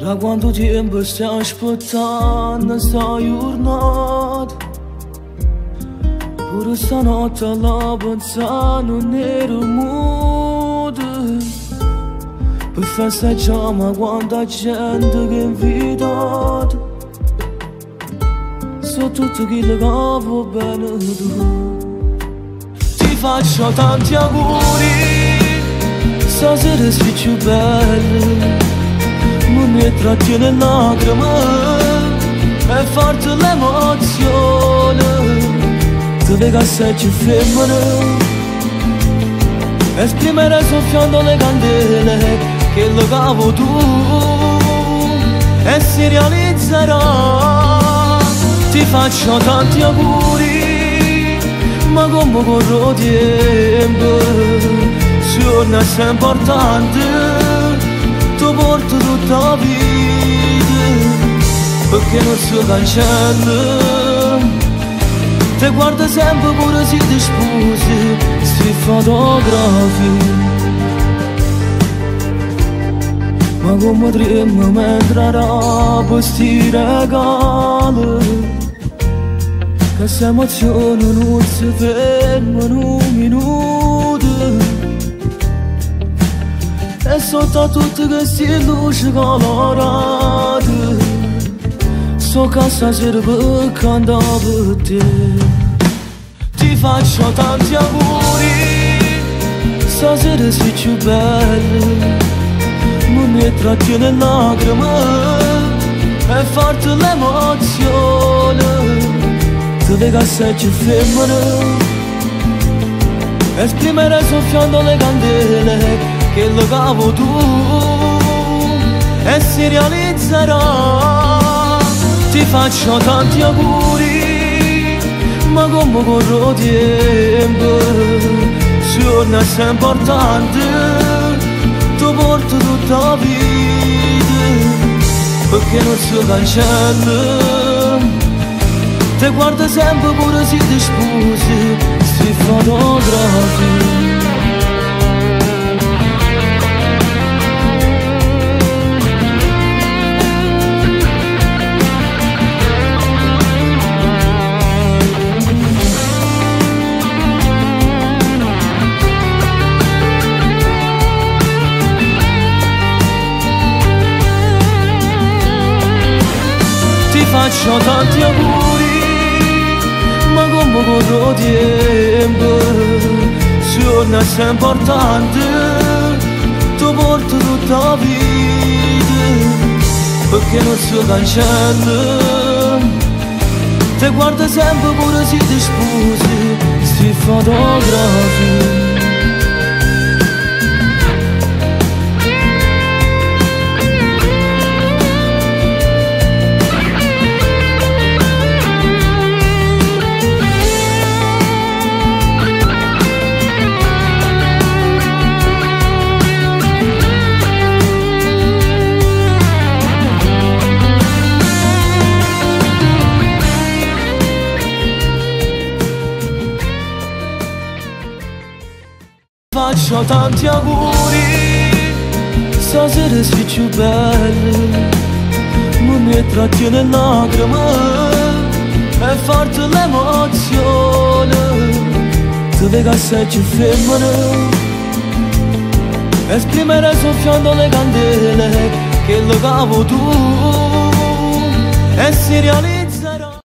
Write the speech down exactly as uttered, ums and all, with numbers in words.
Da quanto tempo stiamo aspettando sta giornata, pure stanotte la pensare non ero muto. Per festeggiare quanta gente che è invitata, so tutto quello che va bene tu. Ti faccio tanti auguri, stasera sei più bella, mi trattiene lacrime e forte l'emozione. Ti vedo sei più femmina, esprimere soffiando le candele che lo cavo tu e si realizzerà. Ti faccio tanti auguri, ma come corro tempo, se non è sempre importante, ti porto tutta la vita, perché non si cancella. Ti guardo sempre pure se ti sposi, si fotografi. Ma come tremmo mentre arabo sti regali, che se emozione non si fermano un minuto. E sotto a tutte queste luci colorate, so che stasera per cantare per te. Ti faccio tanti auguri, stasera sei più bella, mi trattiene lacrime e forte l'emozione. Ti vedo sei più femmina, esprimere soffiando le candele che lo cavo tu e si realizzerà. Ti faccio tanti auguri, ma come corro tempo, se non è sempre importante, ti porto tutta la vita, perché non si cancella. Ti guardo sempre pure se ti sposi, si fotografi. Ti faccio tanti auguri, ma come corro tempo, se non è sempre importante, ti porto tutta la vita, perché non si cancella. Ti guardo sempre pure se ti sposi, si fotografi. Faccio tanti auguri, stasera sei più bella, mi trattiene lacrime e forte l'emozione. Ti vedo sei più femmina, esprimere soffiando le candele che lo cavo tu e si realizza.